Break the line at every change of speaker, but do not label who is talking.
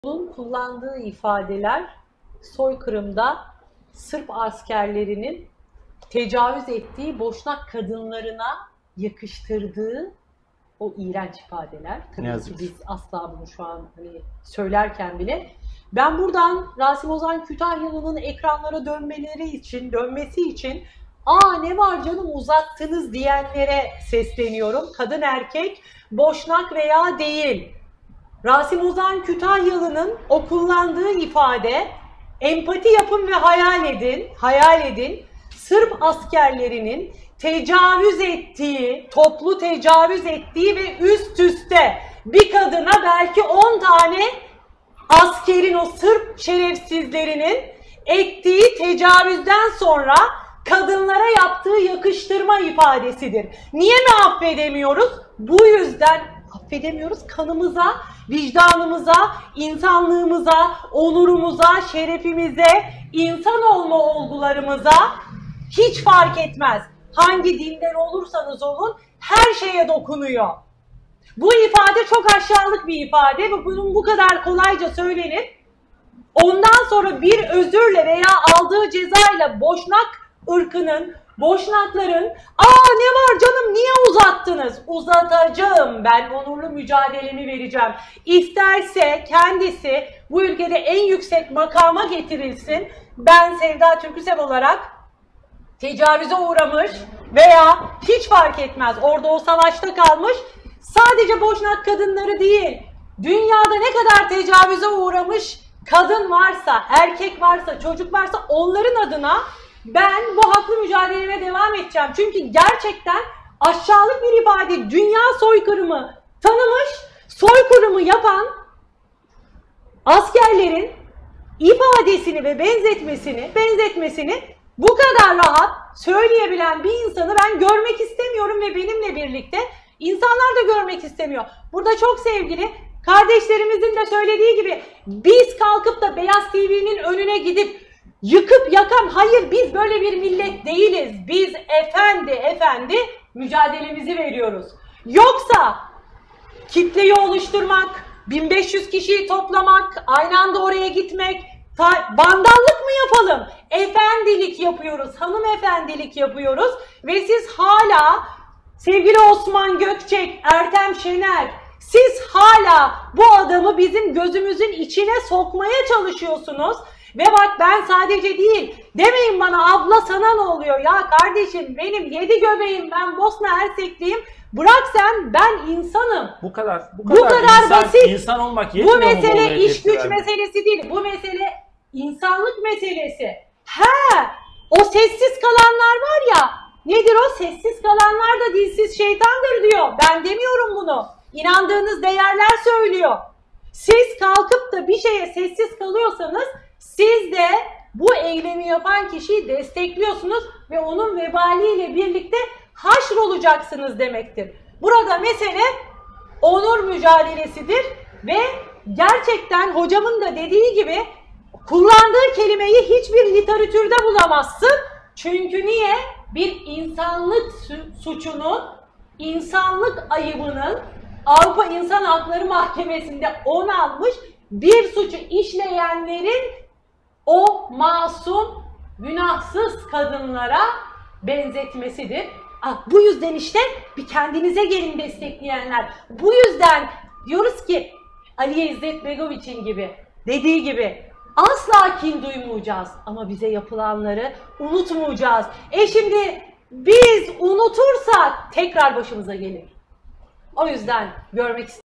Bunun kullandığı ifadeler soykırımda Sırp askerlerinin tecavüz ettiği Boşnak kadınlarına yakıştırdığı o iğrenç ifadeler. Tabii ki biz asla bunu şu an söylerken bile. Ben buradan Rasim Ozan Kütahyalı'nın ekranlara dönmesi için ne var canım uzattınız diyenlere sesleniyorum. Kadın erkek, Boşnak veya değil. Rasim Ozan Kütahyalı'nın o kullandığı ifade, empati yapın ve hayal edin, Sırp askerlerinin toplu tecavüz ettiği ve üst üste bir kadına belki 10 tane askerin, o Sırp şerefsizlerinin ettiği tecavüzden sonra kadınlara yaptığı yakıştırma ifadesidir. Niye mi affedemiyoruz? Bu yüzden affedemiyoruz. Kanımıza, vicdanımıza, insanlığımıza, onurumuza, şerefimize, insan olma olgularımıza hiç fark etmez. Hangi dinden olursanız olun her şeye dokunuyor. Bu ifade çok aşağılık bir ifade ve bunun bu kadar kolayca söylenip ondan sonra bir özürle veya aldığı cezayla Boşnak ırkının, Boşnakların ne var canım niye uzattınız? Uzatacağım, ben onurlu mücadelemi vereceğim. İsterse kendisi bu ülkede en yüksek makama getirilsin. Ben Sevda Türküsev olarak tecavüze uğramış veya hiç fark etmez orada o savaşta kalmış sadece Boşnak kadınları değil, dünyada ne kadar tecavüze uğramış kadın varsa, erkek varsa, çocuk varsa onların adına ben bu haklı mücadeleme devam edeceğim. Çünkü gerçekten aşağılık bir ifade. Dünya soykırımı tanımış, soykırımı yapan askerlerin ifadesini ve benzetmesini bu kadar rahat söyleyebilen bir insanı ben görmek istemiyorum ve benimle birlikte insanlar da görmek istemiyor. Burada çok sevgili kardeşlerimizin de söylediği gibi biz kalkıp da Beyaz TV'nin önüne gidip yıkıp yakan, hayır biz böyle bir millet değiliz. Biz efendi mücadelemizi veriyoruz. Yoksa kitleyi oluşturmak, 1500 kişiyi toplamak, aynı anda oraya gitmek, vandallık mı yapalım? Efendilik yapıyoruz, hanımefendilik yapıyoruz ve siz hala sevgili Osman Gökçek, Ertem Şener, siz hala bu adamı bizim gözümüzün içine sokmaya çalışıyorsunuz. Ve bak ben sadece değil, demeyin bana abla sana ne oluyor ya kardeşim benim 7 göbeğim, ben Bosna Hersekliyim, bırak sen ben insanım.
Bu kadar
basit.
İnsan olmak yetmiyor mu?
Bu mesele iş güç meselesi değil, bu mesele insanlık meselesi. O sessiz kalanlar var ya, nedir o? Sessiz kalanlar da dilsiz şeytandır diyor. Ben demiyorum bunu. İnandığınız değerler söylüyor. Siz kalkıp da bir şeye sessiz kalıyorsanız siz de bu eylemi yapan kişiyi destekliyorsunuz ve onun vebaliyle birlikte haşrolacaksınız demektir. Burada mesele onur mücadelesidir ve gerçekten hocamın da dediği gibi kullandığı kelimeyi hiçbir literatürde bulamazsın. Çünkü niye? Bir insanlık suçunun, insanlık ayıbının Avrupa İnsan Hakları Mahkemesi'nde onanmış bir suçu işleyenlerin o masum, günahsız kadınlara benzetmesidir. Bu yüzden işte bir kendinize gelin destekleyenler. Bu yüzden diyoruz ki Aliye İzzet Begoviç'in gibi dediği gibi asla kin duymayacağız ama bize yapılanları unutmayacağız. Şimdi biz unutursak tekrar başımıza gelir. O yüzden görmek istiyorum.